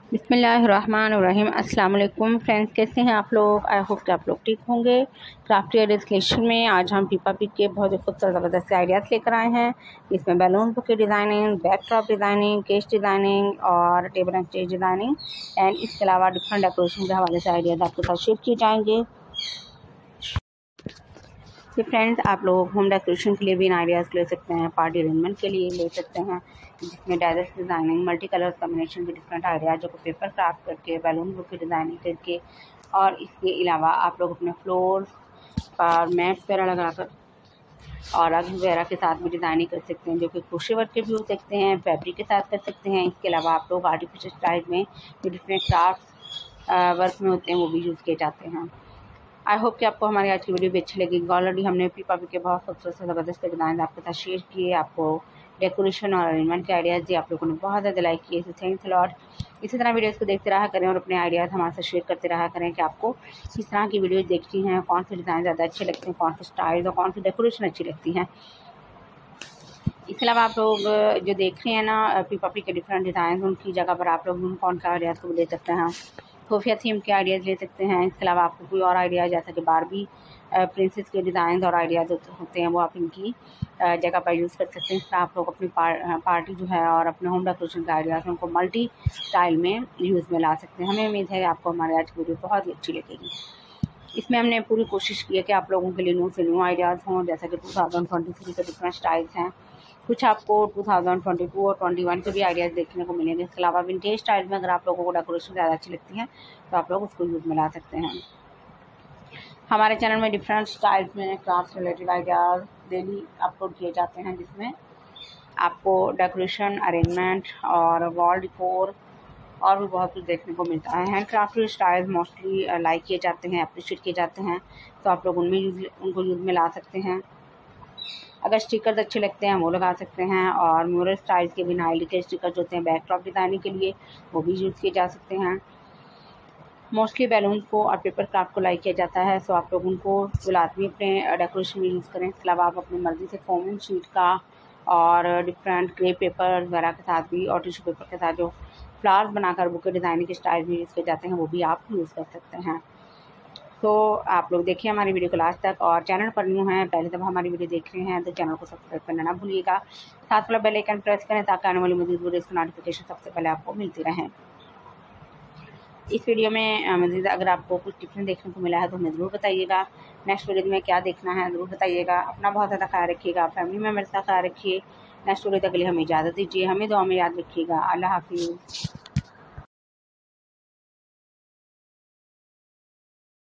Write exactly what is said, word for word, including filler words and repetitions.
बिस्मिल्लाहिर्रहमानिर्रहीम। अस्सलाम वालेकुम फ्रेंड्स, कैसे हैं आप लोग? आई होप कि आप लोग ठीक होंगे। क्राफ्टी एडिस्केशन में आज हम पीपा पिक के बहुत ही खूबसूरत ज़बरदस्त आइडियाज़ लेकर आए हैं। इसमें balloon bouquet designing, backdrop designing, case designing और table and stage designing and इसके अलावा डिफरेंट डेकोरेशन के हवाले से आइडियाज़ आपके साथ शेयर किए जाएंगे। तो फ्रेंड्स, आप लोग होम डेकोरेशन के लिए भी इन आइडियाज़ ले सकते हैं, पार्टी अरेंजमेंट के लिए ले सकते हैं, जिसमें direct designing, multi colour combination के डिफरेंट आइडियाज़ को पेपर क्राफ्ट करके, बैलून बुक की डिज़ाइनिंग करके और इसके अलावा आप लोग अपने फ्लोर पर मैट्स वगैरह लगाकर और रग वगैरह के साथ भी डिज़ाइनिंग कर सकते हैं, जो कि क्रोशे वर्क के भी हो सकते हैं, फैब्रिक के साथ कर सकते हैं। इसके अलावा आप लोग आर्टिफिशियल स्टाइल में जो डिफरेंट क्राफ्ट वर्क में होते हैं वो भी यूज़ किए जाते हैं। आई होप कि आपको हमारी आज की वीडियो भी अच्छी लगेगी। ऑलरेडी हमने पीपा पिक के बहुत खूबसूरत से ज़बरदस्त डिज़ाइन आपके साथ शेयर किए, आपको डेकोरेशन और अरेंजमेंट के आइडियाज़ दिए, आप लोगों ने बहुत ज़्यादा लाइक किए, तो थैंक्स अ लॉट। इसी तरह वीडियोज़ को देखते रहा करें और अपने आइडियाज़ हमारे साथ शेयर करते रहा करें कि आपको किस तरह की वीडियोज़ देखती हैं, कौन से डिज़ाइन ज़्यादा अच्छे लगते हैं, कौन से स्टाइल और कौन सी डेकोरेशन अच्छी लगती हैं। इसके अलावा आप लोग जो देख रहे हैं ना पीपा पिक के डिफरेंट डिज़ाइन, उनकी जगह पर आप लोग कौन सा आइडियाज़ को ले सकते हैं, खुफिया थीम के आइडियाज़ ले सकते हैं। इसके अलावा आपको कोई और आइडिया जैसा कि बारबी प्रिंसेस के डिज़ाइन और आइडियाज़ होते हैं वो आप इनकी जगह पर यूज़ कर सकते हैं। आप लोग अपनी पार, पार्टी जो है और अपने होम डेकोरेशन के आइडियाज़ उनको मल्टी स्टाइल में यूज़ में ला सकते हैं। हमें उम्मीद है आपको हमारी आज की वीडियो बहुत ही अच्छी लगेगी। इसमें हमने पूरी कोशिश की है कि आप लोगों के लिए न्यू से न्यू आइडियाज़ हों, जैसा कि टू थाउजेंड ट्वेंटी थ्री के डिफरेंट स्टाइल्स हैं, कुछ आपको टू थाउजेंड ट्वेंटी टू और ट्वेंटी वन के भी आइडियाज़ देखने को मिलेंगे। इसके अलावा विंटेज स्टाइल में अगर आप लोगों को डेकोरेशन ज़्यादा अच्छी लगती है तो आप लोग उसको यूज़ में ला सकते हैं। हमारे चैनल में डिफरेंट स्टाइल्स में craft related ideas daily upload किए जाते हैं, जिसमें आपको डेकोरेशन, अरेंजमेंट और वॉल डिकोर और भी बहुत कुछ देखने को मिलता है। Hand crafted styles mostly like किए जाते हैं, अप्रिशिएट किए जाते हैं, तो आप लोग उनमें यूज उनको यूज़ में ला सकते हैं। अगर स्टिकर्स अच्छे लगते हैं वो लगा सकते हैं, और म्यूरल स्टाइल्स के बिना आईडी के स्टिकर्स होते हैं बैकड्रॉप डिज़ाइनिंग के लिए, वो भी यूज़ किए जा सकते हैं। मोस्टली बैलून को और पेपर क्राफ्ट को लाइक किया जाता है, सो आप लोग उनको लाजमी अपने डेकोरेशन में यूज़ करें। इसके अलावा आप अपनी मर्ज़ी से फोमिंग शीट का और डिफरेंट ग्रे पेपर वगैरह के साथ भी और टिश्यू पेपर के साथ जो फ्लावर्स बनाकर बुके डिज़ाइनिंग के स्टाइल में यूज़ किए जाते हैं वो भी आप यूज़ कर सकते हैं। तो आप लोग देखिए हमारी वीडियो को लास्ट तक, और चैनल पर न्यू हैं, पहले जब हमारी वीडियो देख रहे हैं तो चैनल को सब्सक्राइब करना ना भूलिएगा, साथ वाला बेल आइकन प्रेस करें ताकि आने वाली मज़ीद वीडियोज़ की नोटिफिकेशन सबसे पहले आपको मिलती रहें। इस वीडियो में मज़ीद अगर आपको कुछ डिफरेंट देखने को मिला है तो हमें ज़रूर बताइएगा। नेक्स्ट वीडियो में क्या देखना है ज़रूर बताइएगा। अपना बहुत ज़्यादा ख्याल रखिएगा, फैमिली मेम्बर्स का ख्याल रखिए। नेक्स्ट वीडियो तक के लिए हमें इजाज़त दीजिए, हमें दुआ में याद रखिएगा। अल्लाह हाफिज़।